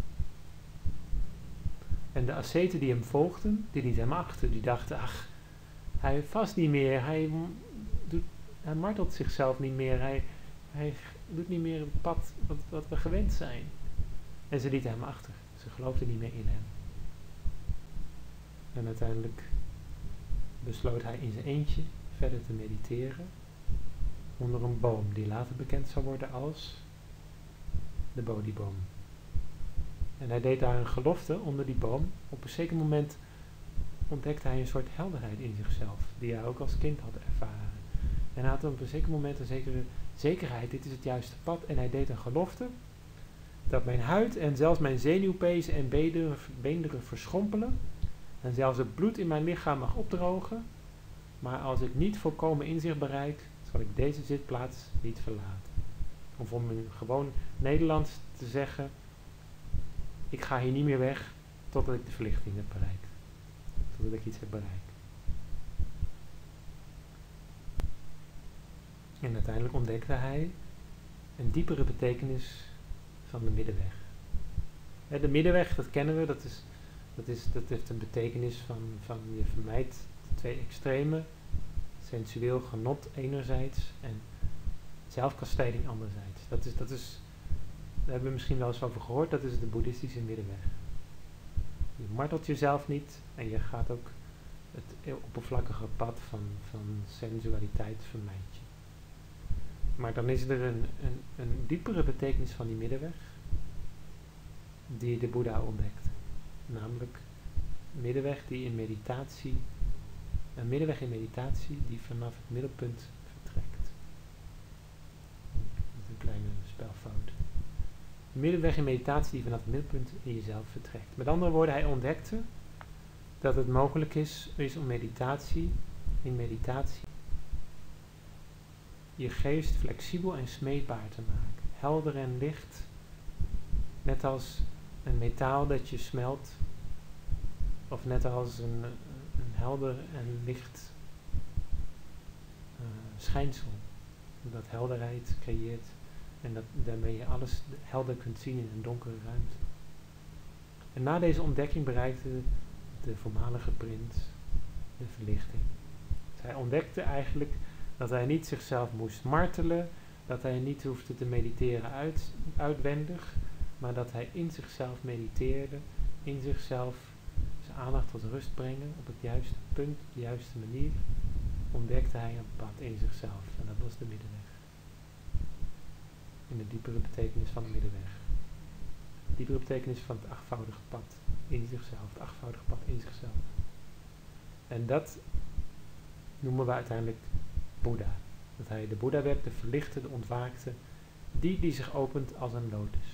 En de asceten die hem volgden, die lieten hem achter. Die dachten, ach, hij vast niet meer. Hij, doet, hij martelt zichzelf niet meer. Hij, hij doet niet meer het pad wat, wat we gewend zijn. En ze lieten hem achter. Ze geloofden niet meer in hem. En uiteindelijk besloot hij in zijn eentje verder te mediteren onder een boom die later bekend zou worden als de Bodhiboom. En hij deed daar een gelofte onder die boom. Op een zeker moment ontdekte hij een soort helderheid in zichzelf, die hij ook als kind had ervaren. En hij had op een zeker moment een zekere zekerheid, dit is het juiste pad. En hij deed een gelofte dat mijn huid en zelfs mijn zenuwpezen en beenderen, beenderen verschrompelen en zelfs het bloed in mijn lichaam mag opdrogen, maar als ik niet volkomen inzicht bereik, zal ik deze zitplaats niet verlaten. Of om in gewoon Nederlands te zeggen, ik ga hier niet meer weg totdat ik de verlichting heb bereikt. Totdat ik iets heb bereikt. En uiteindelijk ontdekte hij een diepere betekenis van de middenweg. Hè, de middenweg, dat kennen we, dat, is, dat, is, dat heeft een betekenis van, van je vermijdt de twee extremen, sensueel genot enerzijds en zelfkastijding anderzijds. Dat is, dat is, daar hebben we misschien wel eens over gehoord, dat is de boeddhistische middenweg. Je martelt jezelf niet en je gaat ook het oppervlakkige pad van, van sensualiteit vermijd je. Maar dan is er een, een, een diepere betekenis van die middenweg die de Boeddha ontdekte. Namelijk een middenweg die in meditatie, een middenweg in meditatie die vanaf het middelpunt vertrekt. Dat is een kleine spelfout. Een middenweg in meditatie die vanaf het middelpunt in jezelf vertrekt. Met andere woorden, hij ontdekte dat het mogelijk is, is om meditatie, in meditatie, je geest flexibel en smeedbaar te maken. Helder en licht, net als een metaal dat je smelt, of net als een, een helder en licht uh, schijnsel, dat helderheid creëert en dat daarmee je alles helder kunt zien in een donkere ruimte. En na deze ontdekking bereikte de voormalige prins de verlichting. Dus hij ontdekte eigenlijk dat hij niet zichzelf moest martelen, dat hij niet hoefde te mediteren uit, uitwendig, maar dat hij in zichzelf mediteerde, in zichzelf zijn aandacht tot rust brengen, op het juiste punt, op de juiste manier, ontdekte hij een pad in zichzelf. En dat was de middenweg. In de diepere betekenis van de middenweg. De diepere betekenis van het achtvoudige pad in zichzelf, het achtvoudige pad in zichzelf. En dat noemen we uiteindelijk Boeddha. Dat hij de Boeddha werd, de verlichte, de ontwaakte, die die zich opent als een lotus.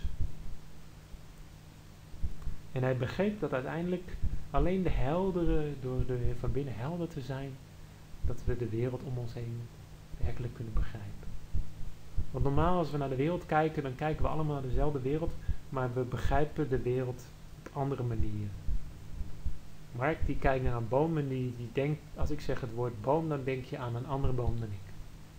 En hij begreep dat uiteindelijk alleen de heldere, door de, van binnen helder te zijn, dat we de wereld om ons heen werkelijk kunnen begrijpen. Want normaal als we naar de wereld kijken, dan kijken we allemaal naar dezelfde wereld, maar we begrijpen de wereld op andere manieren. Mark die kijkt naar een boom en die, die denkt, als ik zeg het woord boom, dan denk je aan een andere boom dan ik.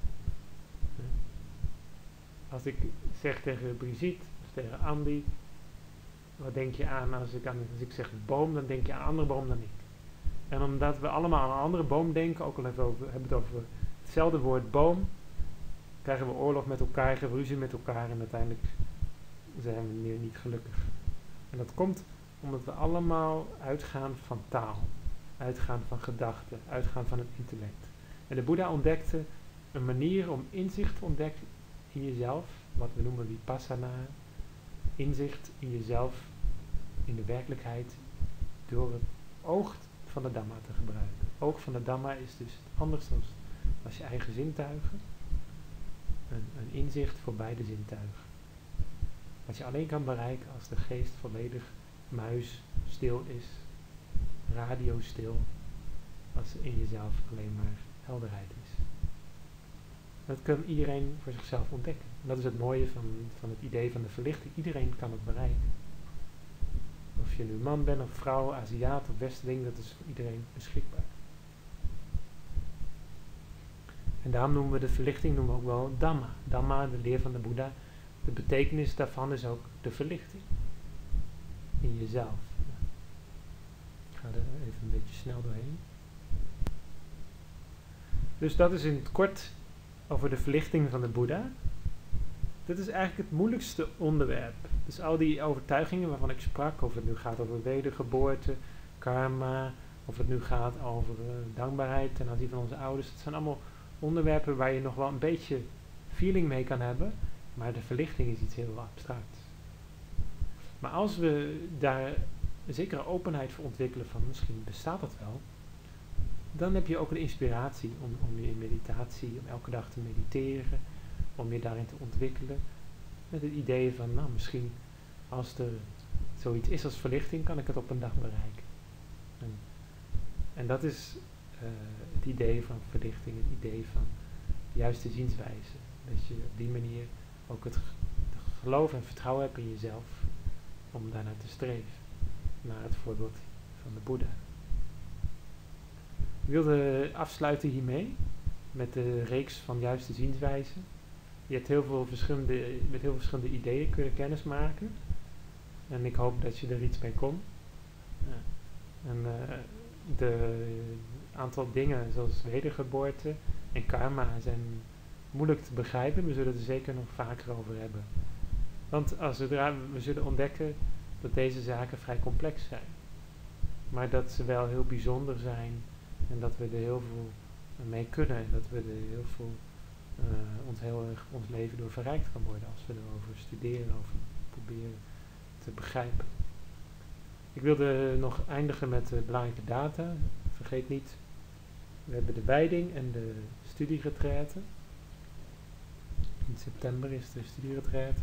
Als ik zeg tegen Brigitte of tegen Andy, wat denk je aan als ik, aan, als ik zeg boom, dan denk je aan een andere boom dan ik. En omdat we allemaal aan een andere boom denken, ook al hebben we, over, hebben het over hetzelfde woord boom, krijgen we oorlog met elkaar, krijgen we ruzie met elkaar en uiteindelijk zijn we meer niet gelukkig. En dat komt omdat we allemaal uitgaan van taal, uitgaan van gedachten, uitgaan van het intellect. En de Boeddha ontdekte een manier om inzicht te ontdekken in jezelf, wat we noemen vipassana, inzicht in jezelf, in de werkelijkheid, door het oog van de Dhamma te gebruiken. Het oog van de Dhamma is dus anders dan als je eigen zintuigen, een, een inzicht voor beide zintuigen. Wat je alleen kan bereiken als de geest volledig muis stil is, radio stil, als er in jezelf alleen maar helderheid is. Dat kan iedereen voor zichzelf ontdekken. En dat is het mooie van, van het idee van de verlichting. Iedereen kan het bereiken. Of je nu man bent of vrouw, Aziat of Westerling, dat is voor iedereen beschikbaar. En daarom noemen we de verlichting noemen we ook wel Dhamma. Dhamma, de leer van de Boeddha. De betekenis daarvan is ook de verlichting. In jezelf. Ik ga er even een beetje snel doorheen. Dus dat is in het kort over de verlichting van de Boeddha. Dit is eigenlijk het moeilijkste onderwerp. Dus al die overtuigingen waarvan ik sprak, of het nu gaat over wedergeboorte, karma, of het nu gaat over uh, dankbaarheid ten aanzien van onze ouders. Het zijn allemaal onderwerpen waar je nog wel een beetje feeling mee kan hebben, maar de verlichting is iets heel abstracts. Maar als we daar een zekere openheid voor ontwikkelen van misschien bestaat dat wel, dan heb je ook een inspiratie om, om je in meditatie, om elke dag te mediteren, om je daarin te ontwikkelen. Met het idee van, nou misschien als er zoiets is als verlichting, kan ik het op een dag bereiken. En, en dat is uh, het idee van verlichting, het idee van de juiste zienswijze. Dat je op die manier ook het geloof en vertrouwen hebt in jezelf om daarnaar te streven. Naar het voorbeeld van de Boeddha. Ik wilde afsluiten hiermee met de reeks van juiste zienswijzen. Je hebt heel veel verschillende, met heel veel verschillende ideeën kunnen kennismaken. En ik hoop dat je er iets mee kon. Ja. En uh, de aantal dingen zoals wedergeboorte en karma zijn moeilijk te begrijpen. We zullen het er zeker nog vaker over hebben. Want als we, we zullen ontdekken dat deze zaken vrij complex zijn. Maar dat ze wel heel bijzonder zijn. En dat we er heel veel mee kunnen. En dat we er heel veel, uh, ons, heel erg, ons leven door verrijkt kan worden. Als we erover studeren, over proberen te begrijpen. Ik wilde nog eindigen met de belangrijke data. Vergeet niet, we hebben de wijding en de studieretraite. In september is de studieretraite.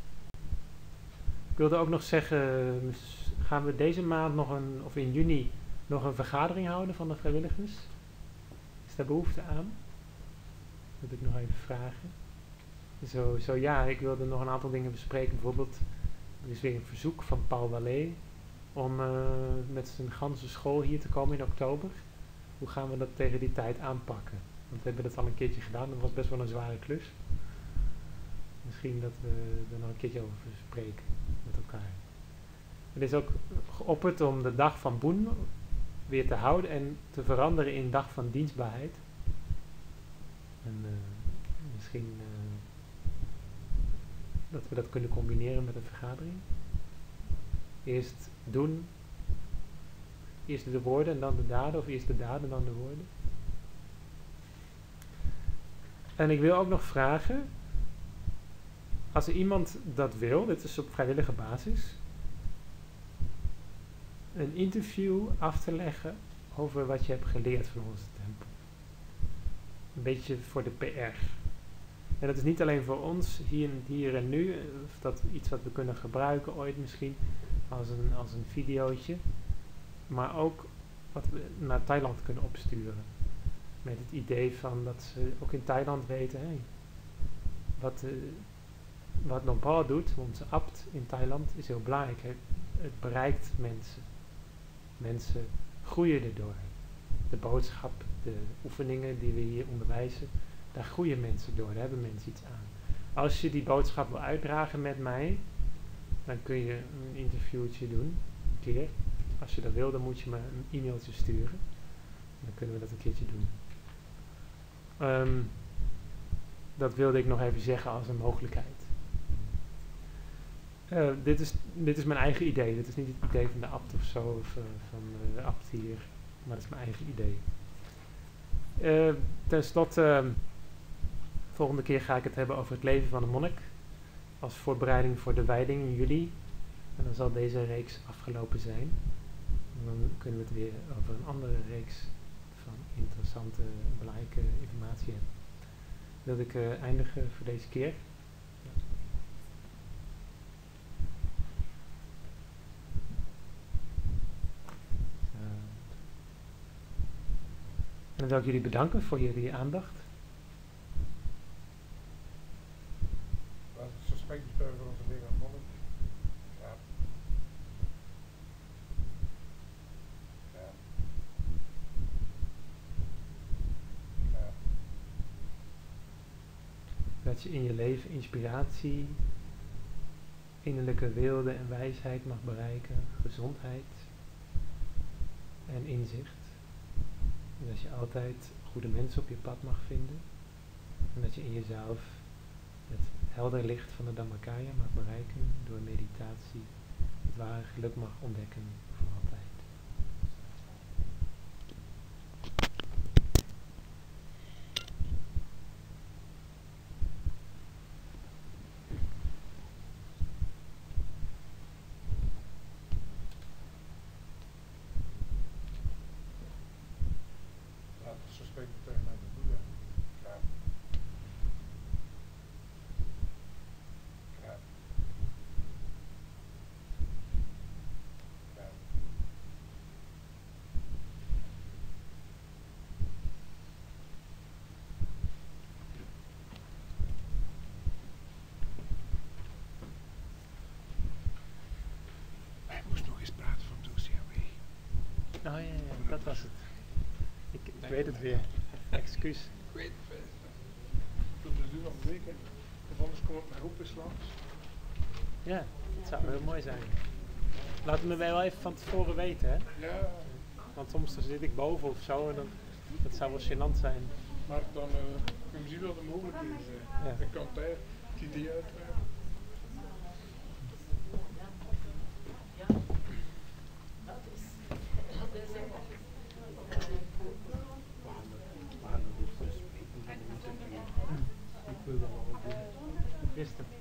Ik wilde ook nog zeggen, gaan we deze maand nog een, of in juni, nog een vergadering houden van de vrijwilligers? Is daar behoefte aan? Dat wil ik nog even vragen. Zo, zo ja, ik wilde nog een aantal dingen bespreken. Bijvoorbeeld, er is weer een verzoek van Paul Wallet om uh, met zijn ganse school hier te komen in oktober. Hoe gaan we dat tegen die tijd aanpakken? Want we hebben dat al een keertje gedaan, dat was best wel een zware klus. Misschien dat we er nog een keertje over spreken met elkaar. Het is ook geopperd om de dag van Boen weer te houden en te veranderen in dag van dienstbaarheid. En uh, misschien uh, dat we dat kunnen combineren met een vergadering. Eerst doen, eerst de woorden en dan de daden, of eerst de daden en dan de woorden. En ik wil ook nog vragen, als er iemand dat wil, dit is op vrijwillige basis, een interview af te leggen over wat je hebt geleerd van onze tempel. Een beetje voor de P R. En dat is niet alleen voor ons, hier, hier en nu, of dat iets wat we kunnen gebruiken ooit misschien, als een, als een videootje, maar ook wat we naar Thailand kunnen opsturen. Met het idee van dat ze ook in Thailand weten, hey, wat, uh, wat Nopal doet, onze abt in Thailand, is heel belangrijk. Het, het bereikt mensen. Mensen groeien erdoor. De boodschap, de oefeningen die we hier onderwijzen, daar groeien mensen door, daar hebben mensen iets aan. Als je die boodschap wil uitdragen met mij, dan kun je een interviewtje doen, een keer. Als je dat wil, dan moet je me een e-mailtje sturen. Dan kunnen we dat een keertje doen. Um, dat wilde ik nog even zeggen als een mogelijkheid. Uh, dit, is, dit is mijn eigen idee. Dit is niet het idee van de abt of zo, of uh, van uh, de abt hier. Maar dat is mijn eigen idee. Uh, ten slotte, uh, volgende keer ga ik het hebben over het leven van een monnik. Als voorbereiding voor de wijding in juli. En dan zal deze reeks afgelopen zijn. En dan kunnen we het weer over een andere reeks van interessante, belangrijke informatie hebben. Wil ik uh, eindigen voor deze keer. Ja. Uh, en dan wil ik jullie bedanken voor jullie aandacht. Zo spreekt de voor onze leraar monnik. Ja. Ja. Ja. Dat je in je leven inspiratie, innerlijke weelde en wijsheid mag bereiken, gezondheid en inzicht. En dat je altijd goede mensen op je pad mag vinden. En dat je in jezelf het helder licht van de Dhammakaya mag bereiken door meditatie. Het ware geluk mag ontdekken voor altijd. Zo spreekt het tegen mij de Boeddha. Ja. Ja. ja, ja, dat was het. Ik, ik weet het weer. Excuus. Ik weet het. Dat is nu nog een week, hè. Of anders kom ik naar Roepers langs. Ja, dat zou heel mooi zijn. Laat het me wel even van tevoren weten, hè. Ja, Want soms dan zit ik boven of zo en dan, dat zou wel gênant zijn. maar dan uh, kunnen we zien wel de mogelijkheden zijn. Ja. Ik kan daar het idee uitwerken. Ik wil dat wel doen. Ik wist het.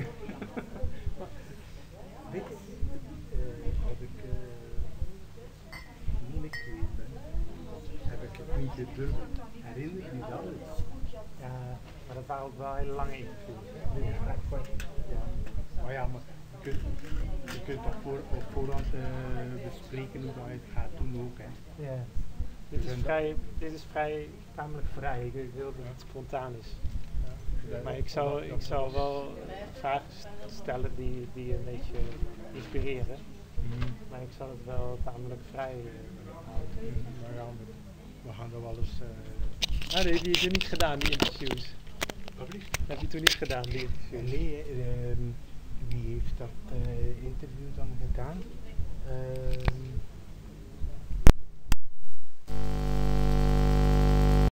Weet je, uh, als ik uh, moeilijk geweest ben, heb ik het niet gedurfd. Herinner je je dat? Ja, maar dat waren ook wel hele lange interviews. Hè? Dit is echt kort. Ja. Maar ja, maar je kunt, je kunt toch voor, op voorhand uh, bespreken hoe dat je het gaat doen ook. Hè. Ja. Dit is, vrij, dit is vrij tamelijk vrij. Ik, ik wil dat het spontaan is. Maar ik zou, ik zou wel vragen stellen die, die een beetje inspireren. Mm. Maar ik zal het wel tamelijk vrij uh, houden. Mm, maar ja, we, we gaan er wel eens... Uh, Ah, die heb je toen niet gedaan, die interviews. Wat liefst? Dat heb je toen niet gedaan, die interviews. Nee, uh, wie heeft dat uh, interview dan gedaan? Uh,